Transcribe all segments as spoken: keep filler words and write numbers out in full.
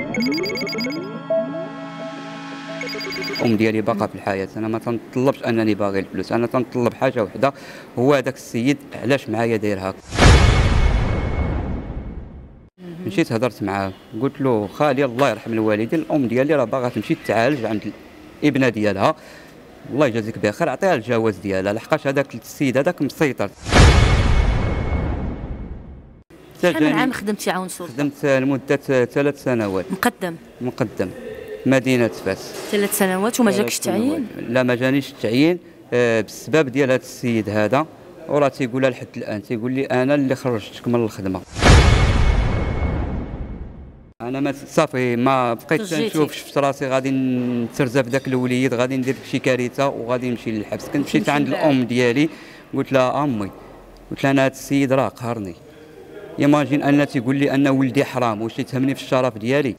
الام ديالي باقا في الحياه، انا ما تنطلبش انني باغي الفلوس، انا تنطلب حاجه وحده، هو هذاك السيد علاش معايا داير هكا. مشيت هضرت معاه قلت له خالي الله يرحم الوالدين، الام ديالي راه باغا تمشي تعالج عند الابنه ديالها، الله يجازيك بخير عطيها الجواز ديالها، لحقاش هذاك السيد هذاك مسيطر. شحال من عام خدمتي عون سلطه؟ خدمت لمده ثلاث سنوات. مقدم؟ مقدم مدينه فاس. ثلاث سنوات وما جاكش تعيين؟ لا ما جانيش التعيين آه بالسبب ديال هذا السيد هذا، وراه تيقولها لحد الان، تيقول لي انا اللي خرجتك من الخدمه. انا ما صافي ما بقيت نشوف، شفت راسي غادي نترزى في ذاك الوليد، غادي ندير شي كارثه وغادي نمشي للحبس. كنت مشيت عند الام ديالي قلت لها امي، قلت لها انا هذا السيد راه قهرني، يماجين ان تيقول لي ان ولدي حرام، واش تهمني في الشرف ديالي؟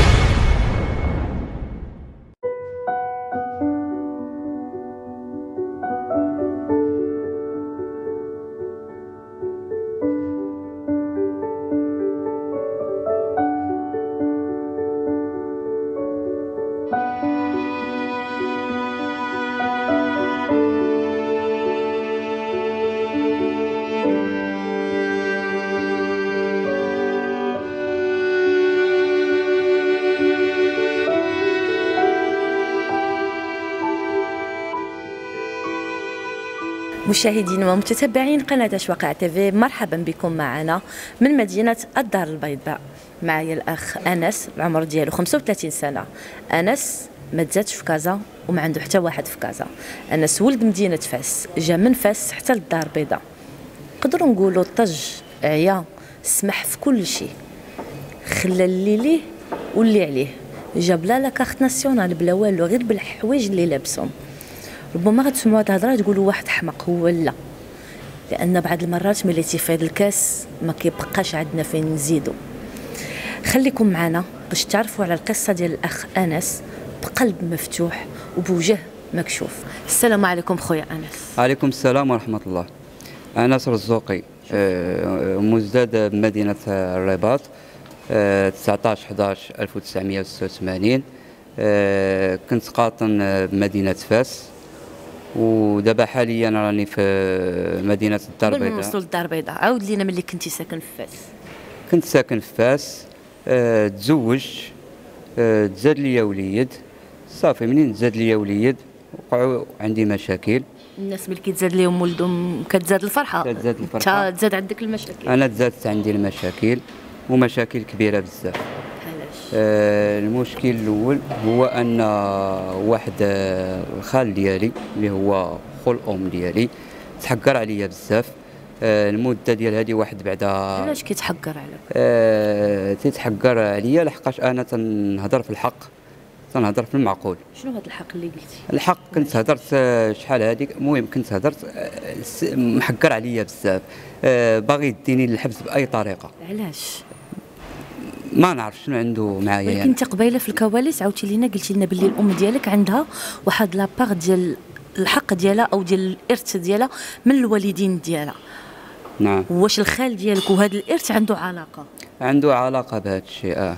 مشاهدين ومتتبعين قناة أشواق تيفي، مرحبا بكم معنا من مدينة الدار البيضاء. معايا الأخ أنس، العمر ديالو خمسة وثلاثين سنة. أنس ما تزادش في كازا وما عنده حتى واحد في كازا. أنس ولد مدينة فاس، جا من فاس حتى للدار البيضاء. نقدروا نقولوا طج، عيا، سمح في كل شيء، خلى اللي ليه واللي عليه، جا بلا لا كارت ناسيونال بلا والو، غير بالحوايج اللي لابسهم. ربما غتسمعوا هاد الهضره تقولوا واحد حمق، هو لا، لان بعض المرات ملي تيفيض الكاس ما كيبقاش عندنا فين نزيدوا. خليكم معنا باش تعرفوا على القصه ديال الاخ انس بقلب مفتوح وبوجه مكشوف. السلام عليكم خويا انس. عليكم السلام ورحمه الله. انس رزوقي، مزداد بمدينه الرباط، تسعطاش حداش ألف وتسعمائة وستة وثمانين. كنت قاطن بمدينه فاس، ودابا حاليا راني في مدينه الدار البيضاء. قبل ما نوصلوا للدار البيضاء عاود لينا ملي كنتي ساكن في فاس. كنت ساكن في فاس، أه تزوجت، أه تزاد لي وليد، صافي منين تزاد لي وليد وقعوا عندي مشاكل. الناس ملي كيتزاد ليهم ولدهم كتزاد الفرحه، كتزاد الفرحه، انت تزاد عندك المشاكل. انا تزادت عندي المشاكل ومشاكل كبيره بزاف. آه المشكل الاول هو ان واحد آه الخال ديالي اللي هو خو الام ديالي تحقر عليا بزاف. آه المده ديال هذه واحد بعدا. علاش كيتحقر عليك؟ آه تيتحقر عليا لحقاش انا تنهضر في الحق، تنهضر في المعقول. شنو هذا الحق اللي قلتي؟ الحق كنت هضرت آه شحال هذيك، المهم كنت هضرت آه محقر عليا بزاف، آه باغي يديني للحبس باي طريقه. علاش؟ ما نعرف شنو عنده معايا. ولكن انت قبيله في الكواليس عاوتي لينا قلتي لنا باللي الام ديالك عندها واحد لاباغ ديال الحق ديالها او ديال الارث ديالها من الوالدين ديالها. نعم. واش الخال ديالك وهذا الارث عنده علاقه؟ عنده علاقه بهذا الشيء. اه,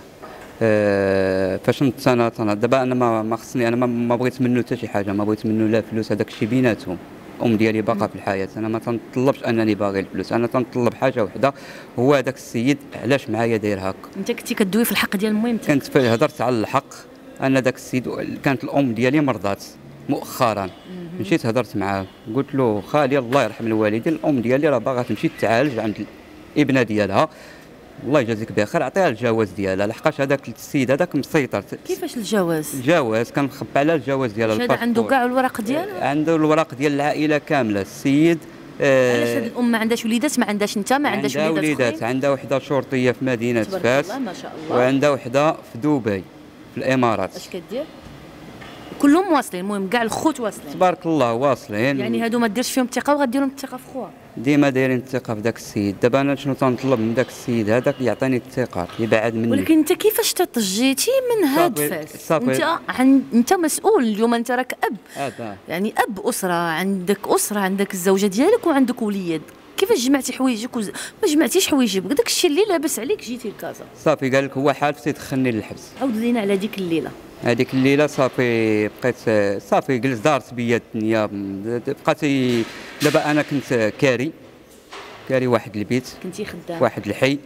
آه فاش نت انا دابا انا ما, ما خصني، انا ما, ما بغيت منه حتى شي حاجه، ما بغيت منه لا فلوس، هذاك الشيء بيناتهم. الام ديالي باقا في الحياه، انا ما تنطلبش انني باغي الفلوس، انا تنطلب حاجه وحده، هو هذاك السيد علاش معايا داير هكا. انت كنتي كدوي في الحق ديال المهم؟ كنت هضرت على الحق ان ذاك السيد، كانت الام ديالي مرضات مؤخرا، مشيت هضرت معاه قلت له خالي الله يرحم الوالدين، الام ديالي راه باغا تمشي تعالج عند الابنه ديالها، الله يجازيك بخير عطيها الجواز ديالها، لحقاش هذاك السيد هذاك مسيطر. كيفاش الجواز؟ الجواز كان مخبى على الجواز ديالها. هذا عنده كاع الوراق ديالها؟ عنده الوراق ديال العائله كامله السيد. آه علاش هاد الام ما عندهاش وليدات؟ ما عندهاش انت ما عندهاش وليدات؟ عندها وليدات، عندها وحده شرطيه في مدينه فاس، ما شاء الله، وعندها وحده في دبي في الامارات. اش كدير؟ كلهم واصلين، المهم كاع الخوت واصلين تبارك الله واصلين. يعني هادو ما ديرش فيهم الثقه وغديرهم الثقه في خوها؟ ديما دايرين الثقه في ذاك السيد. دابا انا شنو تنطلب من ذاك السيد هذاك يعطيني الثقه، يبعد مني. ولكن انت كيفاش تطجيتي من هاد فاس؟ انت عن... انت مسؤول اليوم، انت راك اب، آه. يعني اب اسره، عندك اسره، عندك الزوجه ديالك وعندك وليد. كيفاش جمعتي حوايجك وز... ما جمعتيش حوايجك داك الشيء اللي لاباس عليك جيتي لكازا؟ صافي قال لك هو حالف تيدخلني للحبس. عاود لينا على ديك الليله. هذيك الليله صافي بقيت صافي جلست دارت بيا الدنيا بقات. دابا انا كنت كاري كاري واحد البيت، كنتي خدام واحد الحي،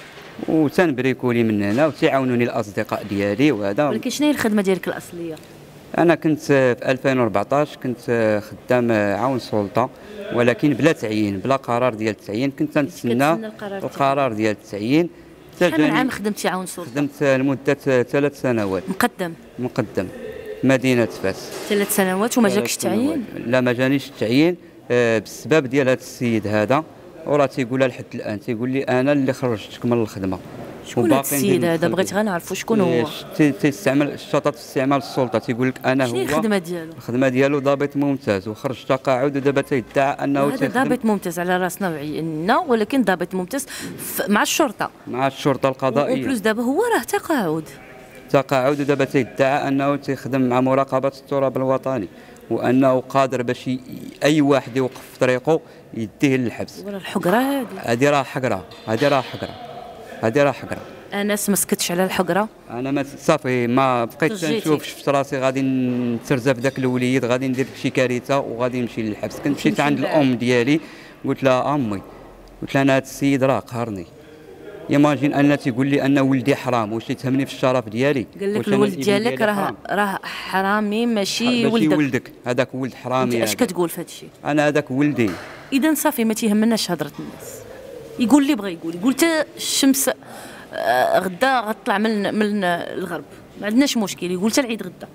وتنبريكولي من هنا وتيعاونوني الاصدقاء ديالي وهذا. ولكن شنو هي الخدمه ديالك الاصليه؟ انا كنت في ألفين وأربعطاش كنت خدام عون سلطه، ولكن بلا تعيين، بلا قرار ديال التعيين. كنت نتسنى القرار ديال التعيين. شحال من عام خدمتي عون سلطه؟ خدمت لمده ثلاث سنوات. مقدم مقدم مدينه فاس. ثلاث سنوات وما جاكش التعيين؟ لا ما جانيش التعيين آه بالسبب ديال هذا السيد هذا، وراه تيقولها لحد الان، تيقول لي انا اللي خرجتك من الخدمه. شكون هذا السيد هذا؟ بغيت غير نعرفوا شكون هو. تيستعمل الشطط في استعمال السلطه، تيقول لك انا هو. شنو الخدمه ديالو؟ الخدمه ديالو ضابط ممتاز وخرج تقاعد، ودابا تيدعى انه هذا ضابط ممتاز على راسنا وعيننا، ولكن ضابط ممتاز مع الشرطه مع الشرطه القضائيه. وبلوس دابا هو راه تقاعد تقاعد ودابا تيدعى انه تيخدم مع مراقبه التراب الوطني، وانه قادر باش اي واحد يوقف في طريقه يديه للحبس. ورا الحقره هذه هذه راه حقره، هذه راه حقره، هذه راه حقره. انس ما سكتش على الحقره. انا ما صافي ما بقيت نشوف، شفت راسي غادي نترزى في ذاك الوليد، غادي ندير شي كارثه وغادي نمشي للحبس. كنت مشيت عند الام ديالي قلت لها امي، قلت لها انا هذا السيد راه قهرني. يماجين ان تيقول لي ان ولدي حرام، واش تيتهمني في الشرف ديالي؟ قال لك الولد ديالك راه راه حرامي ماشي ولدك. ماشي ولدك، هذاك ولد حرامي. اش كتقول في هذا الشيء؟ انا هذاك ولدي. اذا صافي ما تيهمناش هضره الناس، يقول اللي بغى يقول. يقول حتى الشمس آه غدا غطلع من من الغرب، ما عندناش مشكل. يقول حتى العيد غدا.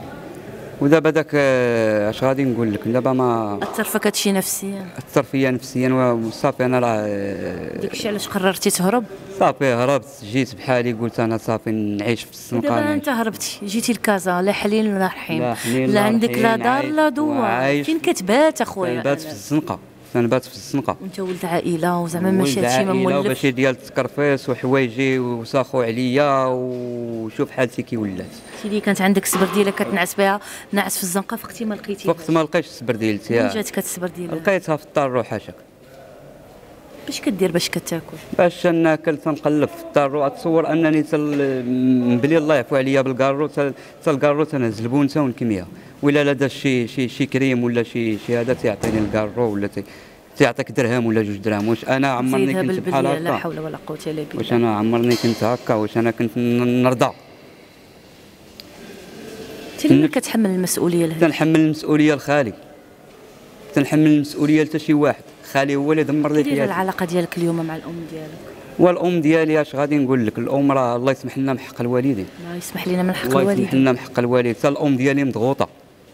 ودابا داك اش غادي نقول لك دابا؟ ما اثر فيك هذا الشيء نفسيا؟ اثر فيا نفسيا وصافي. انا راه داك الشيء علاش قررتي تهرب؟ صافي هربت، جيت بحالي قلت انا صافي نعيش في الزنقه. دابا انت هربتي جيتي لكازا، لا حليل ولا رحيم، لا, لا عندك لا دار لا دوار، فين كتبات اخويا؟ كنبات في الزنقه، كنبات في الزنقه. وانت ولد عائله وزعما ماشي هادشي ما مولف. ماشي ديال التكرفيس وحوايجي وساخو عليا، وشوف حالتي كي ولات. سيدي كانت عندك السبرديله كتنعس بها، نعس في الزنقه، فقتي ما لقيتيهاش. وقت ما لقيتش السبرديلتي. وين جاتك هاد السبرديله؟ لقيتها في الدار روحاشك. باش كدير باش كتاكل؟ باش ناكل تنقلب في الدار. تصور انني تل بلي الله يعفو عليا بالكارو، تل الكارو تنهز بونته ونكميها، ولا لا داز شي شي شي كريم ولا شي شي هذا تيعطيني الكارو، ولا تيعطيك درهم ولا جوج دراهم. واش انا عمرني كنت بحال هكا؟ لا حول ولا قوه الا بالله. واش انا عمرني كنت هكا؟ واش انا كنت نرضى؟ انت اللي كتحمل المسؤوليه لهذا. تنحمل المسؤوليه لخالي، تنحمل المسؤوليه حتى شي واحد. خالي هو اللي دمر لي حياتي. العلاقه ديالك اليوم مع الام ديالك؟ والام ديالي اش غادي نقول لك؟ الام راه الله يسمح لنا من حق الوالدين. الله يسمح لنا من حق الوالدين. الله يسمح لنا من حق الوالد. حتى الام ديالي مضغوطه،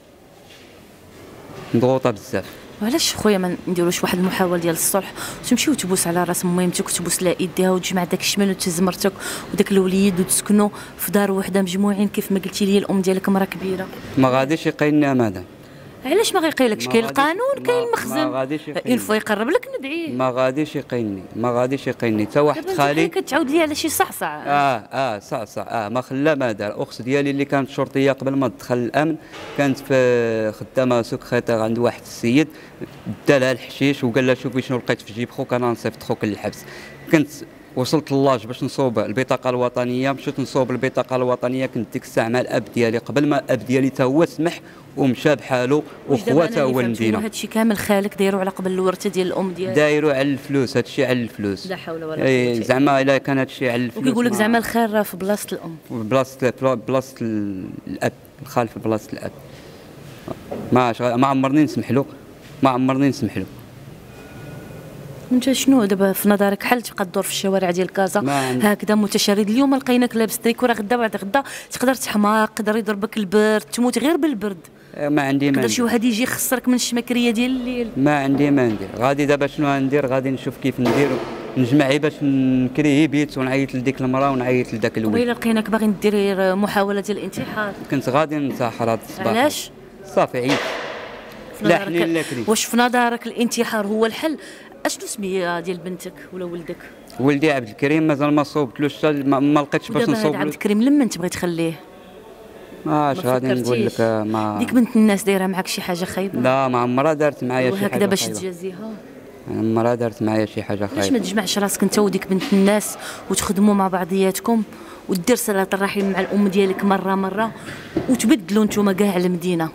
مضغوطه بزاف. وعلاش خويا ما نديروش واحد المحاوله ديال الصلح، وتمشيو تبوس على راس ميمتك وتبوس لها ايديها، وتجمع داك الشمال وتهز مرتك وداك الوليد وتسكنوا في دار وحده مجموعين كيف ما قلتي لي الام ديالك مرا كبيره؟ ما غاديش يقيلنا مادام. علاش ما غيقيلكش؟ كاين القانون، كاين المخزن. ما غاديش يقيلني. اون فوا يقرب لك ندعيه. ما غاديش يقيلني، ما غاديش يقيلني حتى واحد. خالي كتعاود لي على شي صعصع. اه اه صعصع. اه ما خلا ما دار. اخت ديالي اللي كانت شرطيه قبل ما تدخل الامن، كانت في خدامه سكرتير عند واحد السيد، دا لها الحشيش وقال لها شوفي شنو لقيت في جيب خوك، انا نصيفط خوك للحبس. كنت وصلت للاج باش نصوب البطاقه الوطنيه، مشيت نصوب البطاقه الوطنيه. كنت ديك الساعه مع الاب ديالي قبل ما الاب ديالي تا هو سمح ومشى بحالو، وخواته هو المدينه. هادشي كامل خالك دايرو على قبل الورثه ديال الام ديالك؟ دايرو على الفلوس، هادشي على الفلوس. لا حول ولا قوه. زعما الا كان هادشي على الفلوس. وكيقول لك زعما الخير راه في بلاصه الام، في بلاصه بلاصه الاب، الخال في بلاصه الاب. ما ما عمرني نسمح له، ما عمرني نسمح له. انت شنو دابا في نظرك حل تبقى تدور في الشوارع ديال كازا هكذا متشرد؟ اليوم لقيناك لابس تريكو، راه غدا بعد غدا تقدر تحماق، يقدر يضربك البرد، تموت غير بالبرد. ما عندي ما يقدر شي واحد يجي يخسرك من الشمكريه ديال الليل. ما عندي ما ندير. غادي دابا شنو غندير؟ غادي نشوف كيف ندير، نجمع باش نكري بيت ونعيط لديك المراه ونعيط لذاك الولد. ويلا لقيناك باغي دير محاوله ديال الانتحار. كنت غادي ننتحر هذا الصباح. علاش؟ صافي عييت. لا حنين لا كريم. واش في نظرك الانتحار هو الحل؟ اشنو سميه ديال بنتك ولا ولدك؟ ولدي عبد الكريم مازال ما صوبتلوش، ما, ما لقيتش باش نصوب. دابا عبد الكريم لما تبغي تخليه؟ ما اش غادي نقول لك؟ ما ديك بنت الناس دايره معاك شي حاجه خايبه؟ لا ما عمرها دارت معايا شي حاجه وهكذا باش تجازيها؟ المراه دارت معايا شي حاجه علاش ما خايبه. تجمعش راسك انت وديك بنت الناس وتخدموا مع بعضياتكم ودير صلاه الرحم مع الام ديالك مره مره وتبدلوا نتوما كاع المدينه؟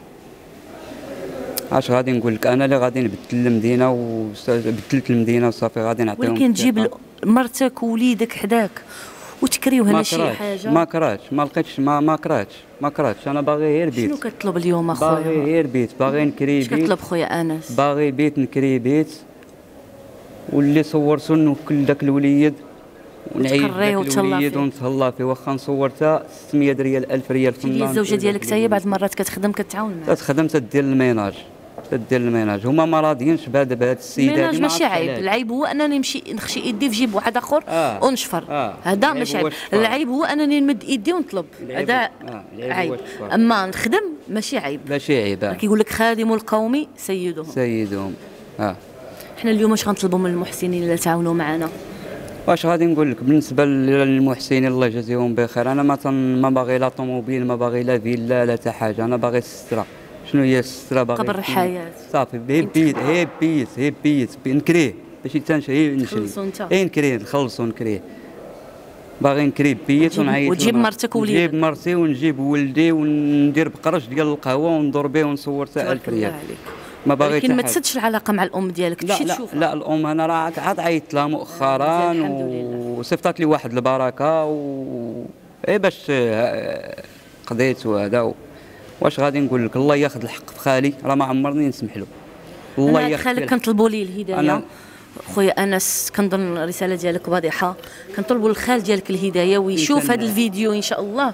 اش غادي نقول لك، انا اللي غادي نبدل المدينه وبدلت المدينه وصافي غادي نعطيهم. ولكن تجيب الثقة. مرتك ووليدك حداك وتكريو هنا ما شي كرهتش حاجه. ما كرهتش ما لقيتش ما ما كرهتش ما كرهتش انا باغي غير بيت. شنو كتطلب اليوم باغي اخويا؟ غير بيت، باغي نكري اش بيت. كتطلب خويا انس؟ باغي بيت نكري بيت واللي صورتو نوكل داك الوليد ونعيش داك وتقريه وتهلا الوليد فيه. ونتهلا فيه. واخا نصورتها ستمية ريال ألف ريال في هي النهار. الزوجه ديالك حتى هي بعض المرات كتخدم كتعاون معاك؟ تخدم تدير الميناج تدير الميناج. هما ما راضيينش بهذا بهذا السيد. الميناج ماشي عيب، العيب هو انني نمشي نخشي يدي في جيب واحد اخر آه. ونشفر. آه. هذا ماشي عيب، العيب هو انني نمد يدي ونطلب، هذا آه. عيب. اما نخدم ماشي عيب. ماشي عيب. آه. كيقول لك خادم القوم سيدهم. سيدهم. اه حنا اليوم اش غنطلبوا من المحسنين اللي تعاونوا معنا؟ واش غادي نقول لك بالنسبه للمحسنين الله يجازيهم بخير. انا ما تن ما باغي لا طوموبيل، ما باغي لا فيلا لا حتى حاجه. انا باغي الستره. شنو هي الستره؟ باغي قبر الحياه صافي. هي بيت هي بيت هي بيت نكريه ماشي تنشري نشري. تخلصوا انت. اي نكريه نخلصوا نكريه. باغي نكري بيت ونعيط وتجيب مرتك ووليدك. نجيب مرتي ونجيب ولدي وندير بقرش ديال القهوه وندور به ونصور حتى ألف ريال. ما باغي لكن ما حاجة. تسدش العلاقه مع الام ديالك، لا تمشي لا تشوفها. لا الام انا راه عاد عيطت لها مؤخرا الحمد لله. وصيفطت لي واحد البركه و اي باش آه، قضيت وهذا و... واش غادي نقول لك، الله ياخذ الحق في خالي راه ما عمرني نسمح له. الله انا ياخذ خالك الحق. كنطلبوا ليه الهدايه. أنا خويا انس كنظن الرساله ديالك واضحه، كنطلبوا للخال ديالك الهدايه ويشوف هذا الفيديو ان شاء الله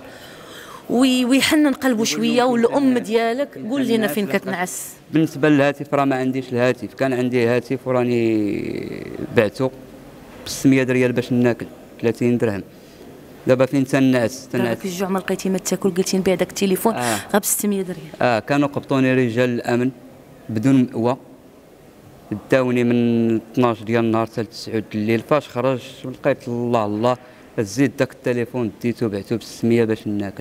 وي- ويحنن قلبه شويه. والام ديالك قول لنا فين كتنعس. بالنسبه للهاتف راه ما عنديش الهاتف. كان عندي هاتف وراني بعته ب ستمية ريال باش ناكل ثلاثين درهم. دابا فين تنعس تنعس. راك الجوع ما لقيتي ما تاكل قلتي نبيع داك التليفون آه. غير ب ستمية ريال. اه كانوا قبطوني رجال الامن بدون مأوى. داوني من اثناش ديال النهار حتى تسعة الليل. فاش خرج لقيت الله الله زيد داك التليفون ديتو بعتو ب ستمية باش ناكل.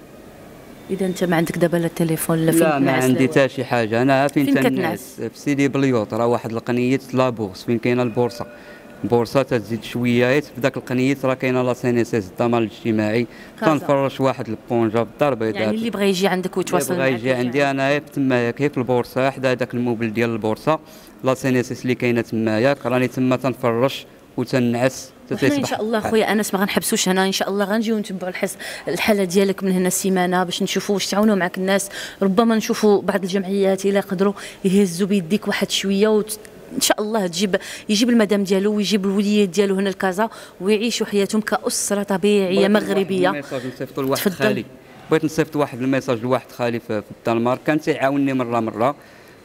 اذا انت ما عندك دابا لا تليفون لا فين لا ما تنعس عندي لا حتى شي حاجه. انا فين, فين تنعس كتنعس؟ في سيدي بليوط راه واحد القنيت لا بورس فين كاينه البورصه. البورصه تزيد شويه في ذاك القنيت راه كاينه لا سينيسيس الضمان الاجتماعي. كازا. تنفرش واحد البونجا بالدار بيضاء. يعني اللي بغى يجي عندك ويتواصل بغا معك يجي عندي انا تما كيف في البورصه حدا داك الموبل ديال البورصه لا سينيسيس اللي كاينه تما ياك راني تما تنفرش وتنعس وحنا ان شاء الله خويا انس ما غنحبسوش هنا، ان شاء الله غنجيو نتبعوا الحس الحاله ديالك من هنا السيمانه باش نشوفوا واش تعاونوا معك الناس. ربما نشوفوا بعض الجمعيات الا قدروا يهزوا بيديك واحد شويه وت... ان شاء الله تجيب يجيب المدام ديالو ويجيب الوليد ديالو هنا لكازا ويعيشوا حياتهم كاسره طبيعيه مغربيه. ميساج نصيفطو لواحد خالي. بغيت نصيفط واحد الميساج لواحد خالي في الدنمارك كان تيعاونني مره مره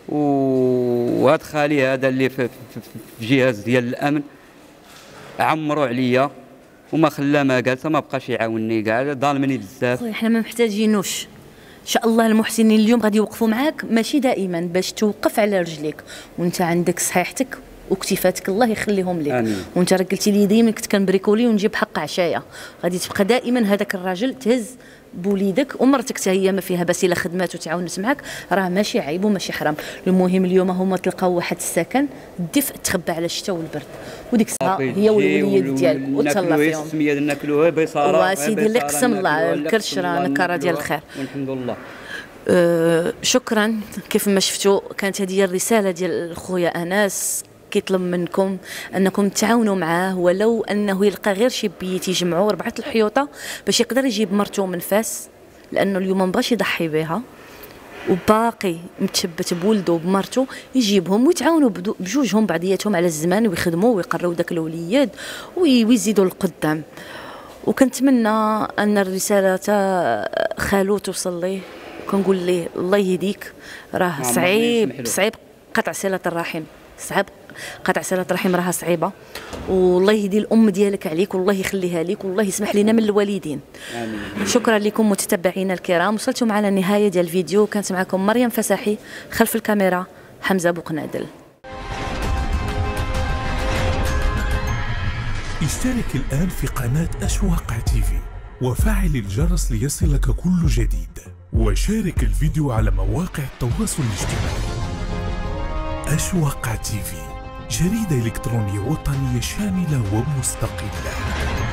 وهذا خالي هذا اللي في, في, في جهاز ديال الامن عمروا عليا وما خلى ما قال ما بقاش يعاونني كاع ظالمني بزاف. خويا حنا ما محتاجينوش ان شاء الله. المحسنين اليوم غادي يوقفوا معاك ماشي دائما باش توقف على رجليك وانت عندك صحيحتك وكتيفاتك الله يخليهم لك. آمين. وانت راه قلتي لي ديما كنت كنبريكولي ونجيب حق عشايه. غادي تبقى دائما هذاك الراجل تهز بوليدك ومرتك حتى هي ما فيها بس الا خدمات وتعاونت معك راه ماشي عيب وماشي حرام. المهم اليوم هما تلقاو واحد السكن الدفء تخبى على الشتاء والبرد وديك الساعه هي والوليد ديالك وتهلا فيهم. سميه ناكلوها بصراحه وسيدي اللي قسم الله الكرش راه نكره ديال الخير. والحمد لله. أه شكرا. كيف ما شفتوا كانت هذه الرساله ديال خويا انس كيطلب منكم انكم تعاونوا معاه ولو انه يلقى غير شي بيت يجمعوا ربعه الحيوطه باش يقدر يجيب مرته من فاس لانه اليوم ما بغاش يضحي بها وباقي متشبت بولده وبمرته يجيبهم ويتعاونوا بجوجهم بعضياتهم على الزمان ويخدموا ويقروا داك الوليد ويزيدوا القدام. وكنتمنى ان الرساله تا خالو توصل ليه وكنقول ليه الله يهديك. راه صعيب صعيب قطع صله الرحم صعب قطع صله الرحم راها صعيبه والله يهدي الام ديالك عليك والله يخليها لك والله يسمح لنا من الوالدين. آمين. شكرا لكم متتبعينا الكرام. وصلتوا معنا النهايه ديال الفيديو. كانت معكم مريم فساحي خلف الكاميرا حمزه بوقنادل. اشترك الآن في قناة أشواق تيفي وفعل الجرس ليصلك كل جديد وشارك الفيديو على مواقع التواصل الاجتماعي. أشواق تيفي جريدة إلكترونية وطنية شاملة ومستقلة.